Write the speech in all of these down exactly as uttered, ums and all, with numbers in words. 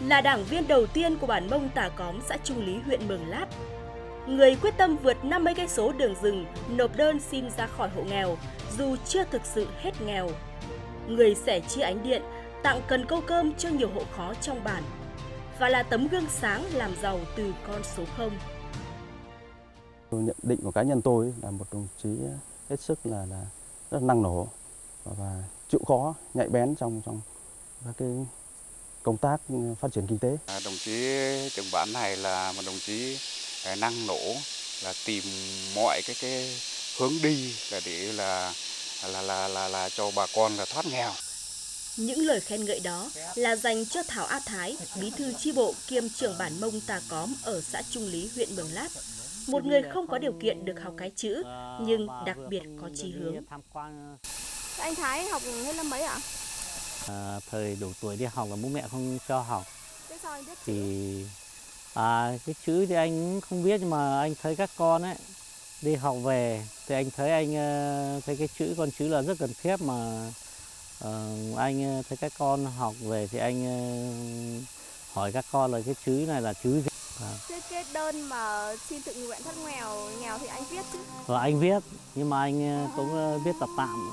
là đảng viên đầu tiên của bản Mông Tà Cóm, xã Trung Lý, huyện Mường Lát. Người quyết tâm vượt năm mươi cây số đường rừng nộp đơn xin ra khỏi hộ nghèo dù chưa thực sự hết nghèo. Người sẻ chia ánh điện, tặng cần câu cơm cho nhiều hộ khó trong bản và là tấm gương sáng làm giàu từ con số không. Nhận định của cá nhân tôi là một đồng chí hết sức là, là rất năng nổ và, và chịu khó, nhạy bén trong trong các cái công tác phát triển kinh tế. À, đồng chí trưởng bản này là một đồng chí năng nổ, là tìm mọi cái cái hướng đi là để là là là là, là cho bà con là thoát nghèo. Những lời khen ngợi đó là dành cho Thảo A Thái, bí thư chi bộ kiêm trưởng bản Mông Tà Cóm ở xã Trung Lý, huyện Mường Lát. Một người không có điều kiện được học cái chữ, nhưng đặc biệt có chí hướng. Anh Thái học hết lớp mấy ạ? À, thời đủ tuổi đi học là bố mẹ không cho học. Thế sao anh biết chữ? Thì à, cái chữ thì anh không biết, nhưng mà anh thấy các con ấy đi học về thì anh thấy anh thấy cái chữ con chữ là rất cần thiết, mà uh, anh thấy các con học về thì anh uh, hỏi các con là cái chữ này là chữ gì. À. Thế cái đơn mà xin tự nguyện thoát nghèo nghèo thì anh viết chứ? Và anh viết, nhưng mà anh cũng viết tập tạm.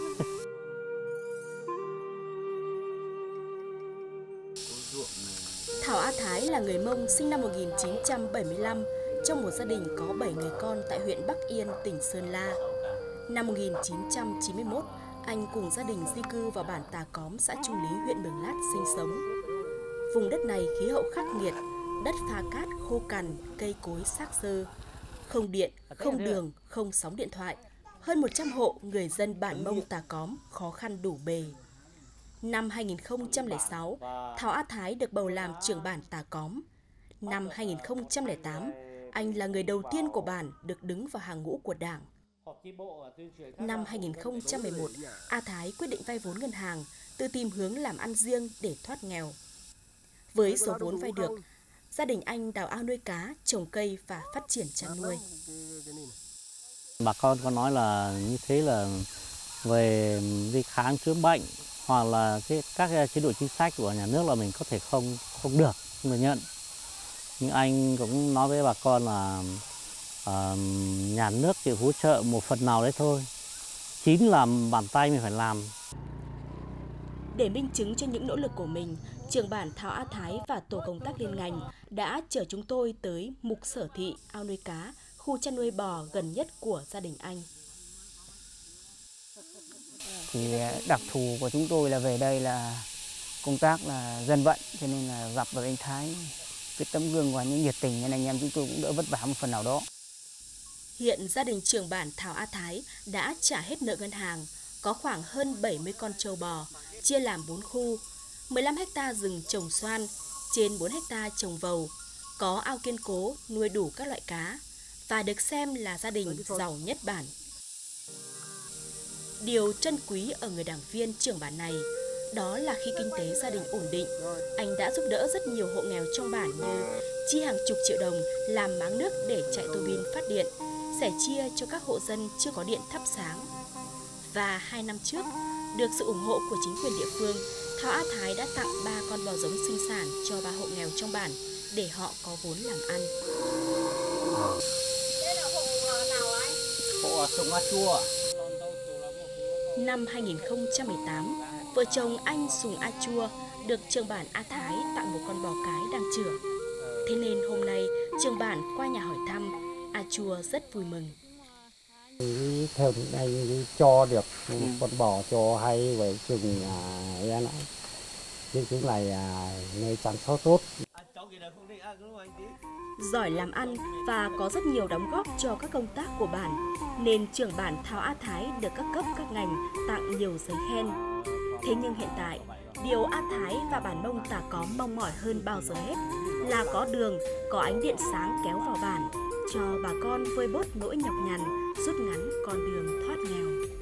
Thảo A Thái là người Mông sinh năm một nghìn chín trăm bảy mươi lăm trong một gia đình có bảy người con tại huyện Bắc Yên, tỉnh Sơn La. Năm một nghìn chín trăm chín mươi mốt, anh cùng gia đình di cư vào bản Tà Cóm, xã Trung Lý, huyện Mường Lát sinh sống. Vùng đất này khí hậu khắc nghiệt, đất phá cát khô cằn, cây cối xác xơ, không điện, không đường, không sóng điện thoại. Hơn một trăm hộ người dân bản Mông Tà Cóm khó khăn đủ bề. Năm hai nghìn không trăm lẻ sáu, Thảo A Thái được bầu làm trưởng bản Tà Cóm. Năm hai nghìn không trăm lẻ tám, anh là người đầu tiên của bản được đứng vào hàng ngũ của Đảng. Năm hai nghìn không trăm mười một, A Thái quyết định vay vốn ngân hàng, tự tìm hướng làm ăn riêng để thoát nghèo. Với số vốn vay được, gia đình anh đào ao nuôi cá, trồng cây và phát triển chăn nuôi. Bà con có nói là như thế là về đi khám chữa bệnh hoặc là cái, các chế độ chính sách của nhà nước là mình có thể không không được, không được nhận. Nhưng anh cũng nói với bà con là uh, nhà nước chỉ hỗ trợ một phần nào đấy thôi. Chính là bàn tay mình phải làm. Để minh chứng cho những nỗ lực của mình, trưởng bản Thảo A Thái và tổ công tác liên ngành đã chở chúng tôi tới Mục Sở Thị, ao nuôi cá, khu chăn nuôi bò gần nhất của gia đình anh. Thì đặc thù của chúng tôi là về đây là công tác là dân vận, cho nên là gặp được anh Thái, cái tấm gương và những nhiệt tình nên anh em chúng tôi cũng đỡ vất vả một phần nào đó. Hiện gia đình trưởng bản Thảo A Thái đã trả hết nợ ngân hàng, có khoảng hơn bảy mươi con trâu bò, chia làm bốn khu, mười lăm héc ta rừng trồng xoan, trên bốn héc ta trồng vầu, có ao kiên cố nuôi đủ các loại cá và được xem là gia đình giàu nhất bản. Điều trân quý ở người đảng viên trưởng bản này đó là khi kinh tế gia đình ổn định, anh đã giúp đỡ rất nhiều hộ nghèo trong bản như chi hàng chục triệu đồng làm máng nước để chạy tua bin phát điện, sẻ chia cho các hộ dân chưa có điện thắp sáng. Và hai năm trước, được sự ủng hộ của chính quyền địa phương, Thảo A Thái đã tặng ba con bò giống sinh sản cho ba hộ nghèo trong bản để họ có vốn làm ăn. Đây là hộ nào anh? Hộ Sùng A Chua. Năm hai nghìn không trăm mười tám, vợ chồng anh Sùng A Chua được trưởng bản A Thái tặng một con bò cái đang chửa. Thế nên hôm nay trưởng bản qua nhà hỏi thăm, A Chua rất vui mừng. Theoถึงđây cho được con bò cho hay vậy chừng em ạ, nhưng cũng là nơi chăm sóc tốt. Giỏi làm ăn và có rất nhiều đóng góp cho các công tác của bản, nên trưởng bản Thảo A Thái được các cấp các ngành tặng nhiều giấy khen. Thế nhưng hiện tại, điều A Thái và bản Mông Tà Cóm mong mỏi hơn bao giờ hết là có đường, có ánh điện sáng kéo vào bản, cho bà con vơi bớt nỗi nhọc nhằn, rút ngắn con đường thoát nghèo.